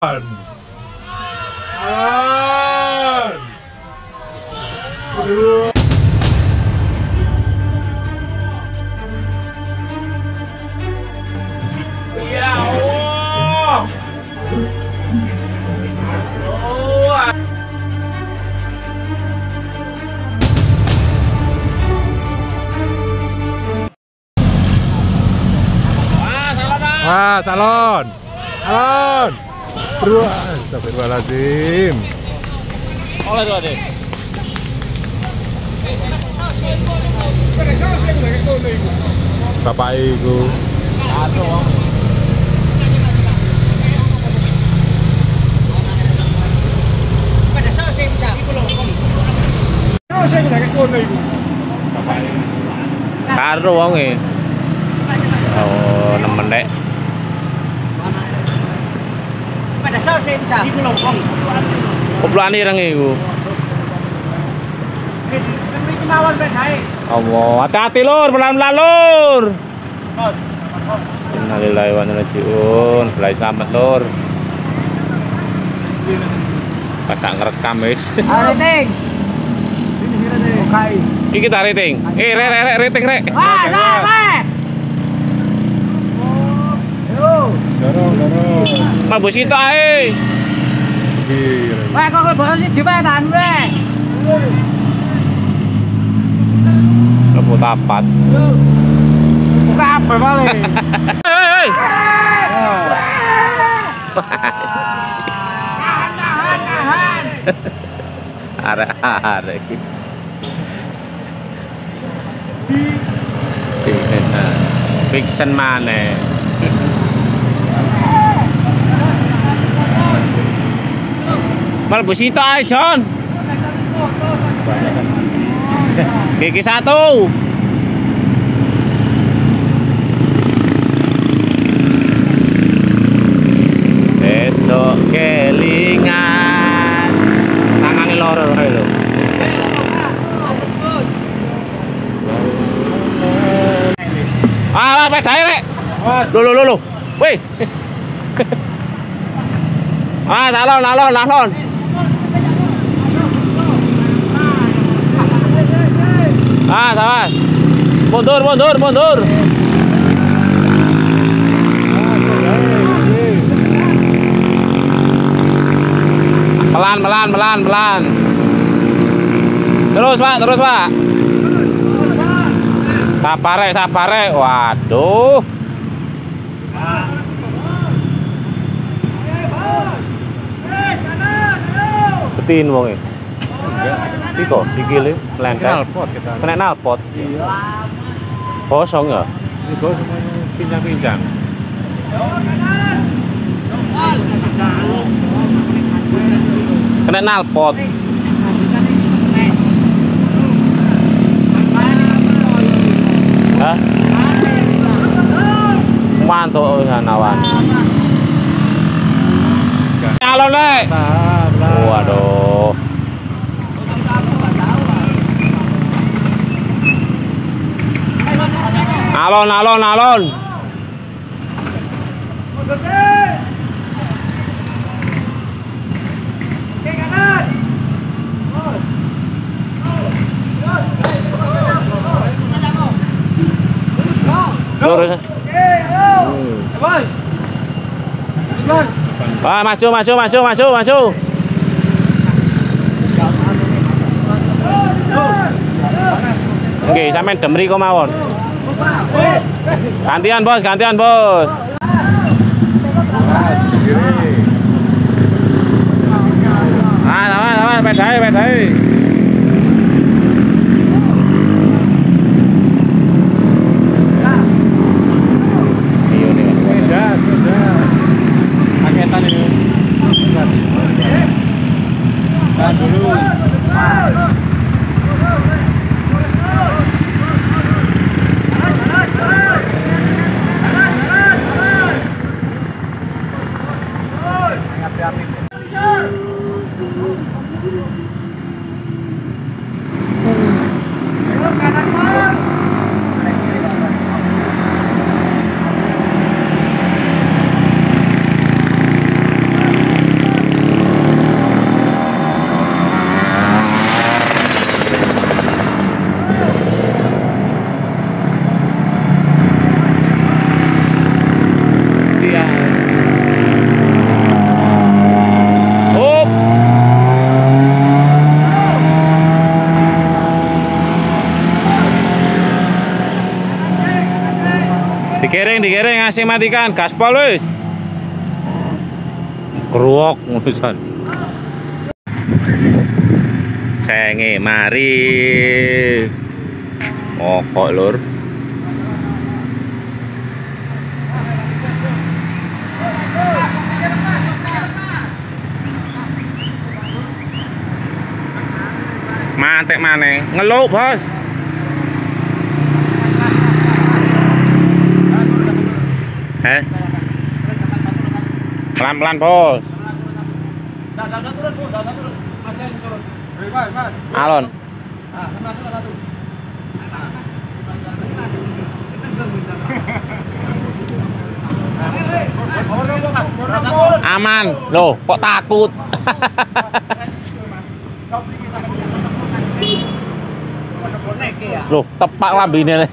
Ya Allah. Wah, salon. Salon. Astagfirullahaladzim. Oleh tuh, Adik. Bapak iku. Karo wonge. Oh, nemen rek. Koplane ireng iku. Allah, hati-hati lur, pelan-pelan lur. Innalillahi wa inna ilaihi raji'un. Belai selamat lur. Pada ngerekam wis. Rating. Oke. Iki kita rating. Rating rek. Dorong. Mlebu sitok ae. Wah, kok bosan sih dipetan weh. Mlebu tapat. Buka apa paling? Hei. Nahan. Arek iki. Fiction maneh. Mlebu sitok ae, Jon. Gigi satu. Besok kelingan. Tangane loro kae lho. Ah, pedae rek. Lho. Wih. Ah, alon. Ah, sabar. Mundur. Pelan. Terus, Pak. Sabar, rek. Waduh. Betin wonge. Iki sikile melentek. Kena nalpot. Kosong ya? Itu semuanya pincang-pincang. Kena nalpot. Hah? Mantuk nawan. Alon rek. Waduh. Alon. Lurus. Wah, maju. Oke, sampean demri kok mawon. Gantian, Bos. Sama, pedae. Paketan ini. Dulu. AC matikan, gaspol wis. Kruok ngono. Senge mari. Mokok lur. Mantek maneh, ngeluk, Bos. Pelan-pelan, Bos. Alon. Aman. Loh, kok takut? Loh, tepak lambine.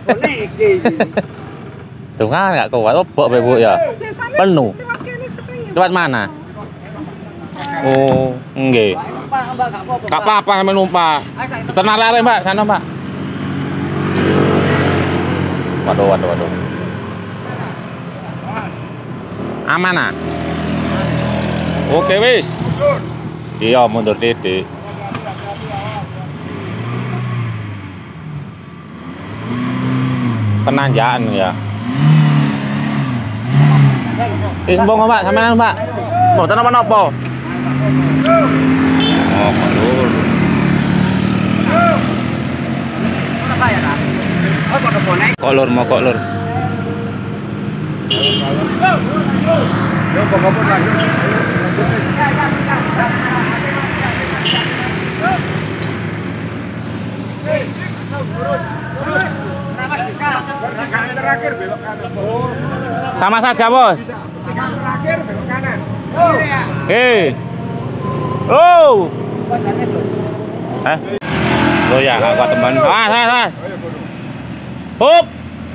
Tuh kan nggak kuat, obok Bu ya. Penuh. Lewat mana? Oh, nggih. Enggak apa-apa numpak. Tenang lare, Mbak, sana, Mbak. Waduh. Aman ah? Oke wis. Iya, mundur titik. Penanjakan ya. Mbok Mbak, sampean Mbak. Mboten napa-napa. Oh, lur. Kok lur, kok lur. Sama saja, Bos. Terakhir belok kanan. Oh. Lo ya, nggak kuat teman. Hup.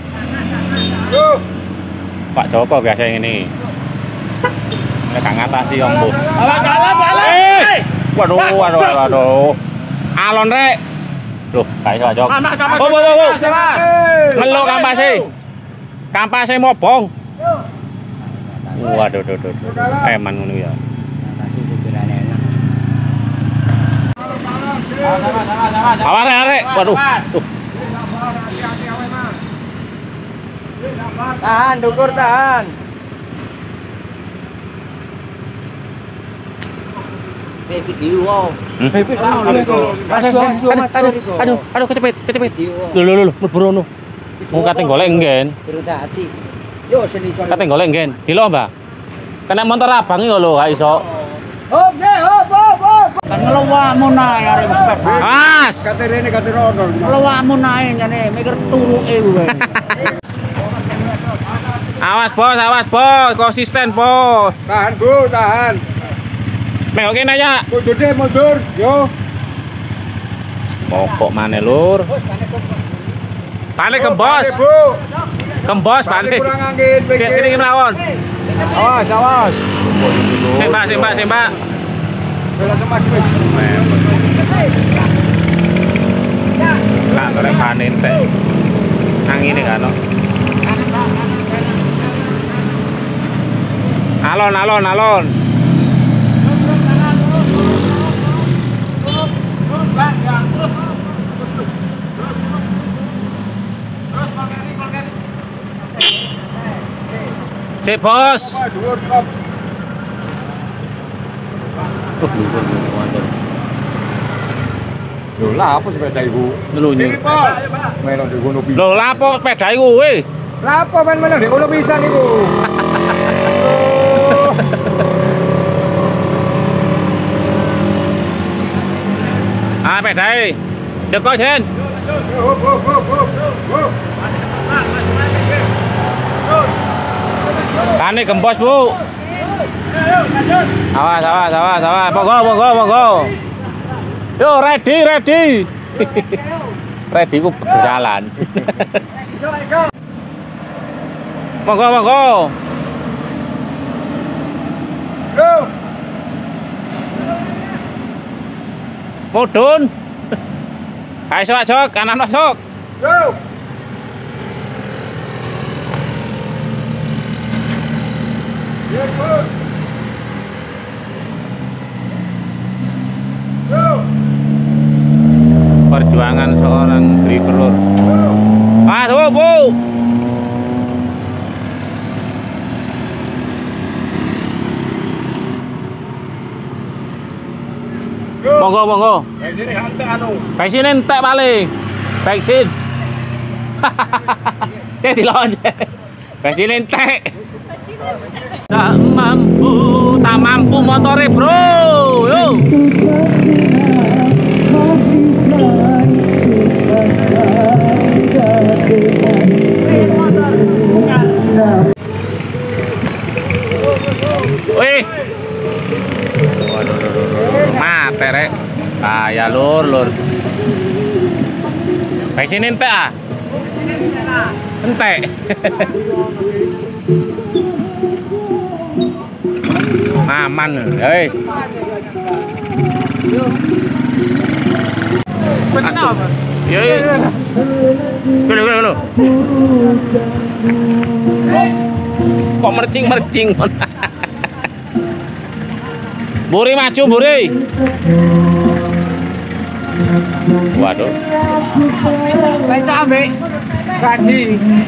Pak Joko biasa ini. Mereka ngatasi Om Bu. Waduh. Alon rek. Loh, kayak Pak Joko. Ngeluk kampase. Kampase mobong. Waduh. Eman ngono ya. Arek. Waduh. Tahan, dukur tahan. Video wow. Aduh, kecepet. Lho, mlebu mau kate golek nggen. Yo seni sore. Kate golek nggen. Dilo, Mbak. Kena motor abang iki lho, gak iso. Hop. Kan ngelawakmu nae arek wis sepeda. Mas. Kate rene kate rono. Ngelawakmu nae jane mikir turuke kuwe. Awas, Bos. Konsisten, Bos. Tahan, Bu, tahan. Mengok kene aja. Mundur, yo. Pokok maneh, Lur. Balik kembos. Kembos balik. Kurang angin, Kiri mlawan. Awas. Sembak. Bela semakin wis. Lah goreng panen teh. Angine kan. Alon. Cek, Bos. Lho, lah apa sepeda iku? Ngelunyi. Melo di kono pisan. Lho, lah apa sepeda iku kuwi? Lah apa men melo di kono pisan iku? Pedae. Deko, Jen. Tani gembos, Bu. Awas. Monggo. Yo, ready. Ready ku berjalan. Monggo. Yo. Mudun. Ayo Jok, kanan Jok. Yo. Perjuangan seorang driver. Bu. Monggo. Ini hantar anu. Bensin entek paling. Bensin. Ya dilon. Bensin entek. Tak mampu motore, Bro. Yo. Wih. Mate rek. Ya lur. Bensin entek ah. Entek. Aman, hei. Benar. Yo. Gelo. Kok mercing. Buri maju, Buri. Waduh. Kita ambil gaji.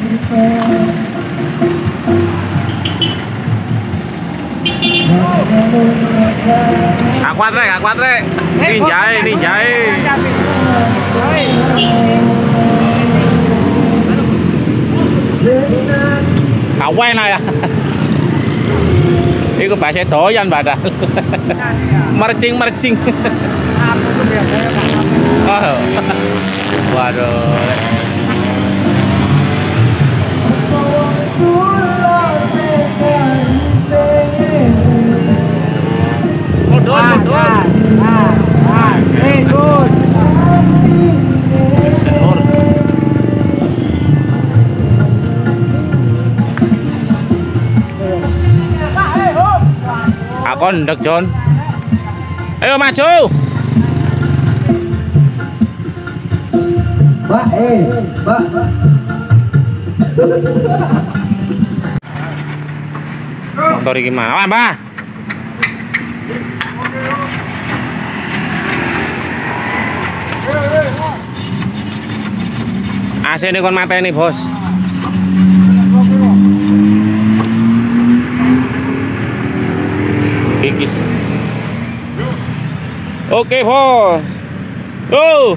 Akuat rek. Ninjai. Kawen lah ya. Iku bahasa doyan badan. Mercing. Oh. Waduh. Mundur. Good. Senur. Akon ndek Jon. Ayo maju. Mbak. Motor iki mana, Mbah? AC ini kon mateni, Bos. Kikis. Oke, Bos. Oh.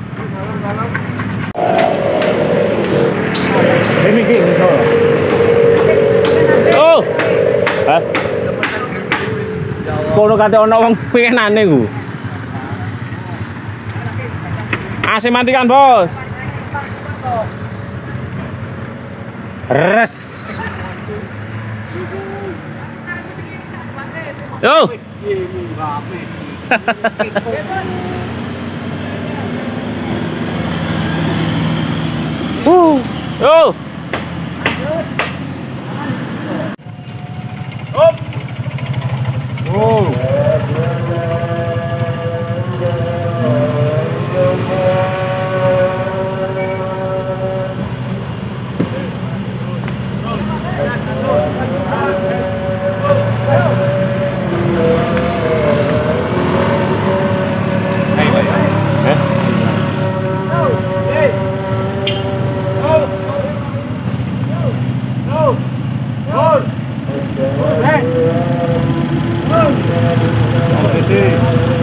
Oh. Hah? Kono kate ana wong pengenane ku. AC matikan, Bos. Res. Yo. Yo. Hop. Oh. Hey.